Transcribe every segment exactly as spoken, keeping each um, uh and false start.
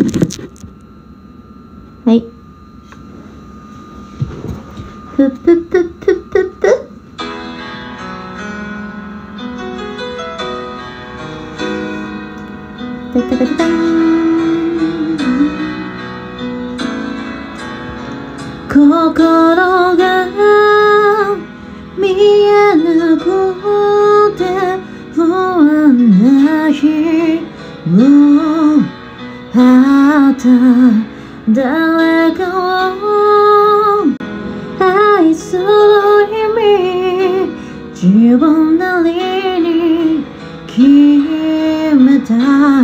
はい。ぷぷぷぷぷぷ。タタタタタン。心が見えなくて不安な日もあった。誰かを愛する意味自分なりに決めた。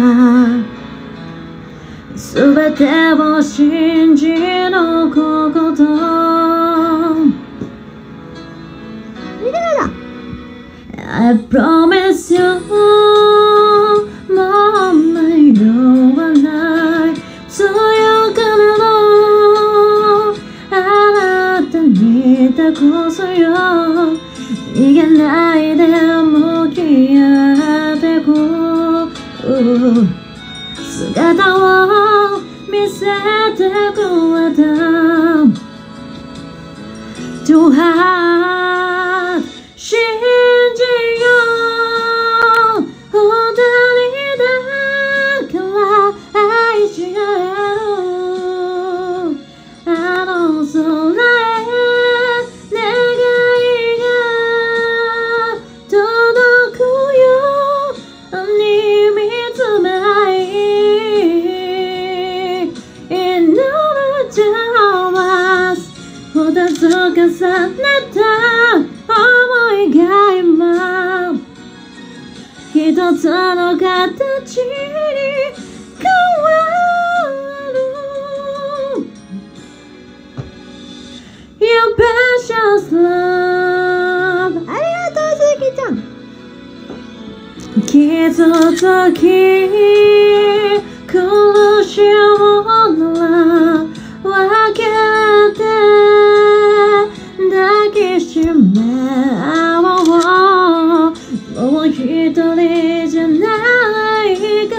すべてを信じ抜くこと。見てないだ。I promise you もう迷わない強からのあなたに託すよ。逃げないで向き合ってく姿を見せてくれた。To heart 信じよう。二人だから愛し合える。あの空へ願いが届くように見つめ合い祈るチャンス。二つ重ねた想いが今一つの形に変わる。 Your precious love ありがとうすぎちゃん。傷つき苦しむなら分けて抱きしめ合おう。もう一人じゃない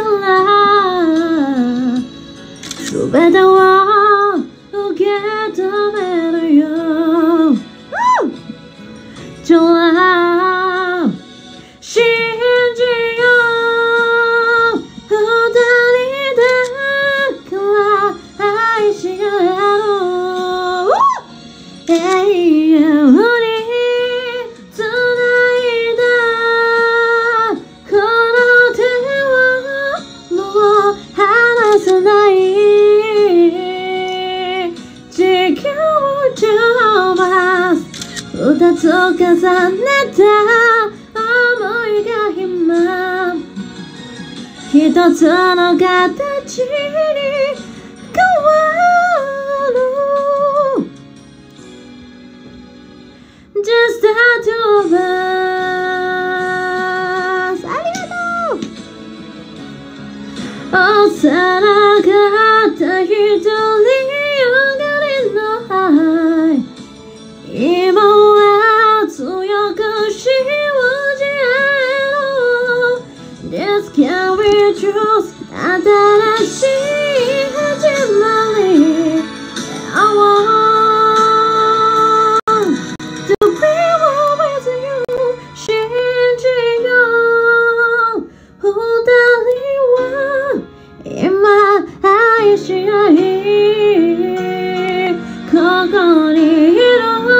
から全てを受け止めるよ。To love 信じよう。二人だから愛し合える。永遠につないだこの手はもう離さない。地球上は二つ重ねた想いが今一つの形に変わる。 Just the two of us ありがとう。幼かった一人よがりの愛今は強く信じ合える。 This can be true 新しい始まり。 I want to be with you 信じよう。二人は今愛し合いここにいる。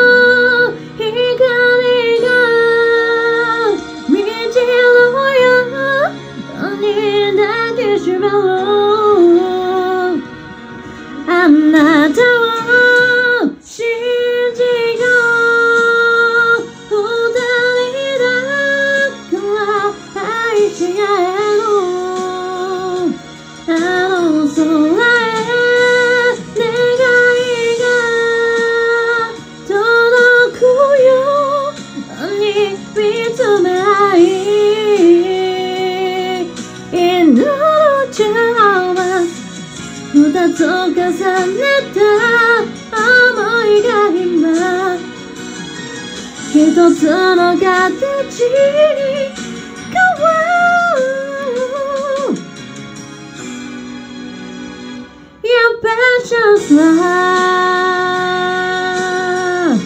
あなたを信じよう。二人だから愛し合える。あの空へ願いが届くように見つめ合い祈るチャンス。二つ重ねた想いが今一つの形に変わる。 precious love.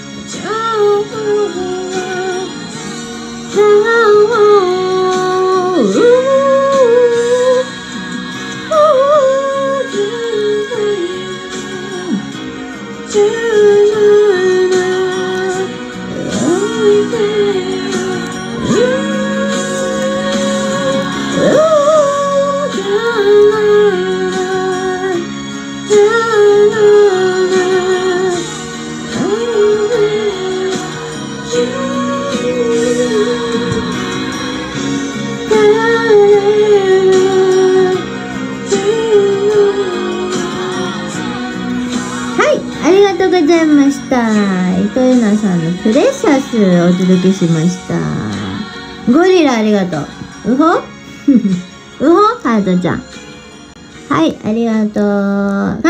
ありがとうございました。伊藤優奈さんのプレシャスお届けしました。ゴリラありがとう。うほうほハートちゃん。はい、ありがとう。